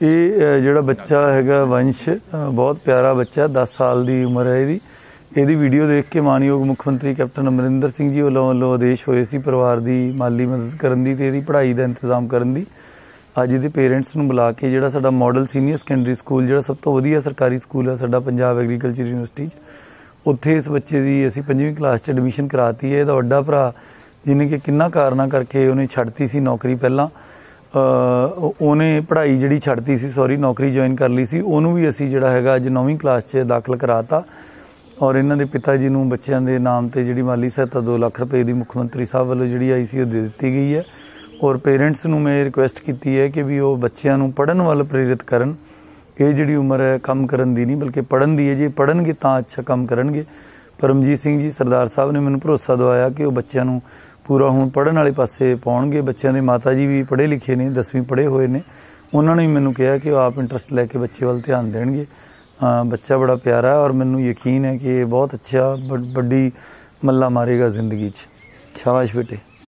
ਇਹ ਜਿਹੜਾ ਬੱਚਾ ਹੈਗਾ ਵੰਸ਼ ਬਹੁਤ ਪਿਆਰਾ ਬੱਚਾ, 10 ਸਾਲ ਦੀ ਉਮਰ ਹੈ ਇਹਦੀ ਵੀਡੀਓ ਦੇਖ ਕੇ ਮਾਨਯੋਗ ਮੁੱਖ ਮੰਤਰੀ ਕੈਪਟਨ ਅਮਰਿੰਦਰ ਸਿੰਘ ਜੀ ਵੱਲੋਂ ਆਦੇਸ਼ ਹੋਏ ਸੀ ਪਰਿਵਾਰ ਦੀ ਮਾਲੀ ਮਦਦ ਕਰਨ ਦੀ ਤੇ ਇਹਦੀ ਪੜ੍ਹਾਈ ਦਾ ਇੰਤਜ਼ਾਮ ਕਰਨ ਦੀ। ਅੱਜ ਇਹਦੇ ਪੇਰੈਂਟਸ ਨੂੰ ਬੁਲਾ ਕੇ ਜਿਹੜਾ ਸਾਡਾ ਮਾਡਲ ਸੀਨੀਅਰ ਸੈਕੰਡਰੀ ਸਕੂਲ ਜਿਹੜਾ ਸਭ ਤੋਂ ਵਧੀਆ ਸਰਕਾਰੀ ਸਕੂਲ ਹੈ ਸਾਡਾ ਪੰਜਾਬ ਐਗਰੀਕਲਚਰ ਯੂਨੀਵਰਸਿਟੀ 'ਚ, ਉੱਥੇ ਇਸ ਬੱਚੇ ਦੀ ਅਸੀਂ 5ਵੀਂ ਕਲਾਸ 'ਚ ਐਡਮਿਸ਼ਨ ਕਰਾਤੀ ਹੈ। ਇਹਦਾ ਵੱਡਾ ਭਰਾ ਜਿਹਨੇ ਕਿ ਕਿੰਨਾ ਕਾਰਨਾਂ ਕਰਕੇ ਉਹਨੇ ਛੱਡਤੀ ਸੀ ਨੌਕਰੀ, ਪਹਿਲਾਂ ਉਹਨੇ ਪੜ੍ਹਾਈ ਜਿਹੜੀ ਛੱਡਤੀ ਸੀ ਨੌਕਰੀ ਜੁਆਇਨ ਕਰ ਲਈ ਸੀ, ਉਹਨੂੰ ਵੀ ਅਸੀਂ ਜਿਹੜਾ ਹੈਗਾ ਅੱਜ 9ਵੀਂ ਕਲਾਸ 'ਚ ਦਾਖਲ ਕਰਾਤਾ। ਔਰ ਇਹਨਾਂ ਦੇ ਪਿਤਾ ਜੀ ਨੂੰ ਬੱਚਿਆਂ ਦੇ ਨਾਮ 'ਤੇ ਜਿਹੜੀ ਮਾਲੀ ਸਹਾਇਤਾ 2 ਲੱਖ ਰੁਪਏ ਦੀ ਮੁੱਖ ਮੰਤਰੀ ਸਾਹਿਬ ਵੱਲੋਂ ਜਿਹੜੀ ਆਈ ਸੀ ਉਹ ਦੇ ਦਿੱਤੀ ਗਈ ਹੈ। ਔਰ ਪੇਰੈਂਟਸ ਨੂੰ ਮੈਂ ਰਿਕੁਐਸਟ ਕੀਤੀ ਹੈ ਕਿ ਵੀ ਉਹ ਬੱਚਿਆਂ ਨੂੰ ਪੜ੍ਹਨ ਵੱਲ ਪ੍ਰੇਰਿਤ ਕਰਨ। ਇਹ ਜਿਹੜੀ ਉਮਰ ਹੈ ਕੰਮ ਕਰਨ ਦੀ ਨਹੀਂ ਬਲਕਿ ਪੜ੍ਹਨ ਦੀ ਹੈ, ਜੇ ਪੜ੍ਹਨਗੇ ਤਾਂ ਅੱਛਾ ਕੰਮ ਕਰਨਗੇ। ਪਰਮਜੀਤ ਸਿੰਘ ਜੀ ਸਰਦਾਰ ਸਾਹਿਬ ਨੇ ਮੈਨੂੰ ਭਰੋਸਾ ਦਵਾਇਆ ਕਿ ਉਹ ਬੱਚਿਆਂ ਨੂੰ ਪੂਰਾ ਹੁਣ ਪੜ੍ਹਨ ਵਾਲੇ ਪਾਸੇ ਪਾਉਣਗੇ। ਬੱਚਿਆਂ ਦੇ ਮਾਤਾ ਜੀ ਵੀ ਪੜ੍ਹੇ ਲਿਖੇ ਨੇ, 10ਵੀਂ ਪੜ੍ਹੇ ਹੋਏ ਨੇ, ਉਹਨਾਂ ਨੇ ਵੀ ਮੈਨੂੰ ਕਿਹਾ ਕਿ ਉਹ ਆਪ ਇੰਟਰਸਟ ਲੈ ਕੇ ਬੱਚੇ ਵੱਲ ਧਿਆਨ ਦੇਣਗੇ। ਬੱਚਾ ਬੜਾ ਪਿਆਰਾ ਔਰ ਮੈਨੂੰ ਯਕੀਨ ਹੈ ਕਿ ਇਹ ਬਹੁਤ ਅੱਛਾ ਵੱਡੀ ਮੱਲਾ ਮਾਰੇਗਾ ਜ਼ਿੰਦਗੀ 'ਚ। ਸ਼ਾਬਾਸ਼ ਬੇਟੇ।